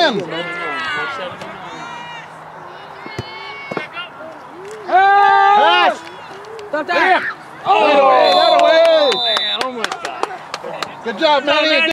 him! Pass! Stop that! Oh! That away! Man, almost got it. Good job, Manny.